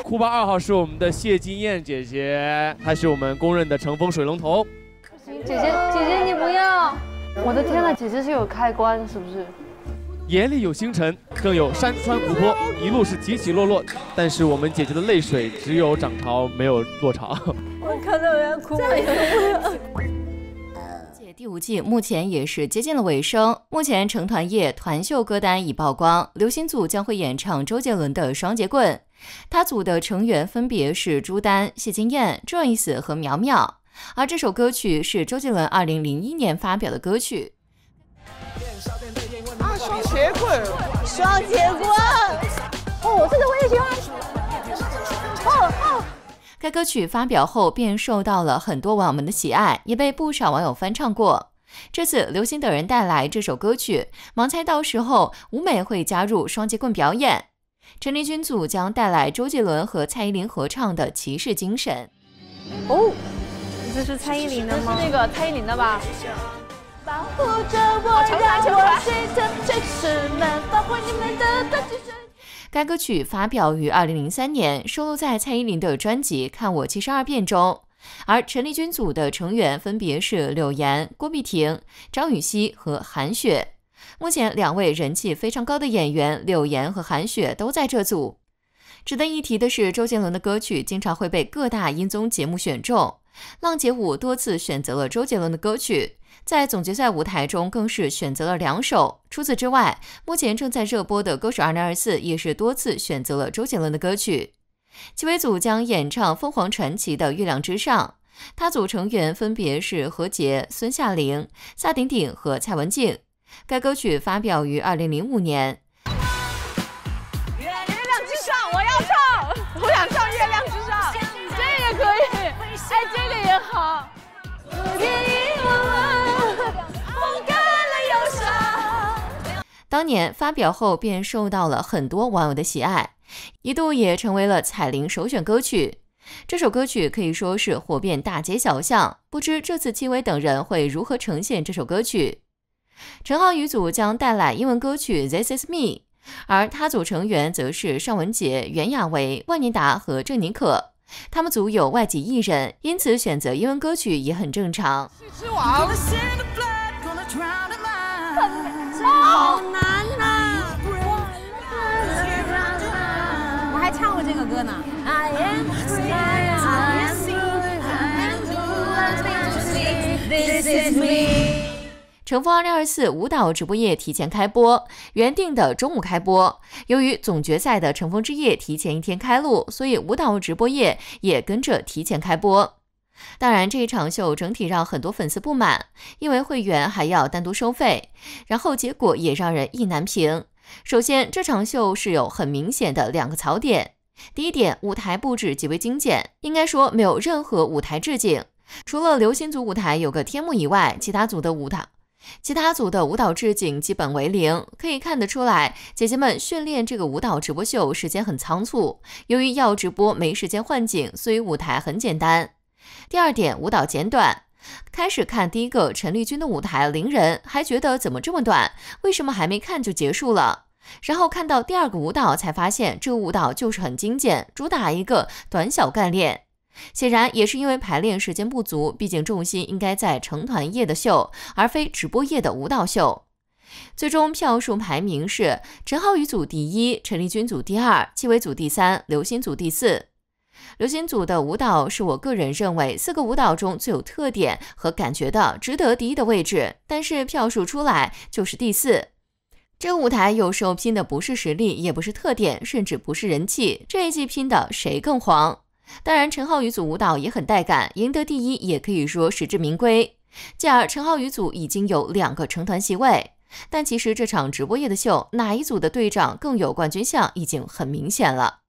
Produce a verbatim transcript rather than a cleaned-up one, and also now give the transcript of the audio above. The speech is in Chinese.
酷吧二号是我们的谢金燕姐姐，她是我们公认的乘风水龙头。 姐姐姐姐你不要！我的天呐，姐姐是有开关是不是？ 眼里有星辰，更有山川湖泊，一路是起起落落，但是我们姐姐的泪水只有涨潮没有落潮。 我看到我要哭了。 第五季目前也是接近了尾声，目前成团夜团秀歌单已曝光，流行组将会演唱周杰伦的《双截棍》，他组的成员分别是朱丹、谢金燕、Joyce 和苗苗，而这首歌曲是周杰伦二零零一年发表的歌曲。 啊，双截棍，双截棍，哦，这个我也喜欢。哦哦。 该歌曲发表后便受到了很多网友们的喜爱，也被不少网友翻唱过。这次流行的人带来这首歌曲，盲猜到时候舞美会加入双截棍表演。陈丽君组将带来周杰伦和蔡依林合唱的《骑士精神》。 哦，这是蔡依林的吗？ 是那个蔡依林的吧？保护着我，让我随着骑士们保护你们的大骑士。 该歌曲发表于二零零三年，收录在蔡依林的专辑《看我七十二变》中。而陈丽君组的成员分别是柳岩、郭碧婷、张雨绮和韩雪。目前两位人气非常高的演员柳岩和韩雪都在这组。值得一提的是，周杰伦的歌曲经常会被各大音综节目选中，浪姐舞多次选择了周杰伦的歌曲，在总决赛舞台中更是选择了两首。除此之外，目前正在热播的《歌手二零二四》也是多次选择了周杰伦的歌曲。戚薇组将演唱凤凰传奇的《月亮之上》，他组成员分别是何洁、孙夏玲、萨顶顶和蔡文静。该歌曲发表于二零零五年。 月亮之上，我要唱，我想唱《月亮之上》，这也可以，哎，这个也好。 当年发表后便受到了很多网友的喜爱，一度也成为了彩铃首选歌曲。这首歌曲可以说是火遍大街小巷，不知这次戚薇等人会如何呈现这首歌曲。陈浩宇组将带来英文歌曲 This Is Me， 而他组成员则是尚雯婕、袁娅维、万妮达和郑宁可。他们组有外籍艺人，因此选择英文歌曲也很正常。 好难呐！我还唱过这个歌呢。I am free, I am free, I am free, this is me。 乘风二零二四舞蹈直播夜提前开播，原定的中午开播。由于总决赛的乘风之夜提前一天开录，所以舞蹈直播夜也跟着提前开播。当然，这一场秀整体让很多粉丝不满，因为会员还要单独收费，然后结果也让人意难平。首先，这场秀是有很明显的两个槽点。第一点，舞台布置极为精简，应该说没有任何舞台置景，除了流行组舞台有个天幕以外，其他组的舞蹈其他组的舞蹈置景基本为零，可以看得出来，姐姐们训练这个舞蹈直播秀时间很仓促，由于要直播没时间换景，所以舞台很简单。第二点，舞蹈简短。开始看第一个陈丽君的舞台零人，还觉得怎么这么短，为什么还没看就结束了？然后看到第二个舞蹈才发现，这个舞蹈就是很精简，主打一个短小干练。显然也是因为排练时间不足，毕竟重心应该在成团夜的秀，而非直播夜的舞蹈秀。最终票数排名是陈浩宇组第一，陈丽君组第二，戚薇组第三，刘欣组第四。流行组的舞蹈是我个人认为四个舞蹈中最有特点和感觉的，值得第一的位置，但是票数出来就是第四。这个舞台有时候拼的不是实力，也不是特点，甚至不是人气，这一季拼的谁更黄？当然，陈浩宇组舞蹈也很带感，赢得第一也可以说实至名归。继而，陈浩宇组已经有两个成团席位，但其实这场直播夜的秀，哪一组的队长更有冠军相已经很明显了。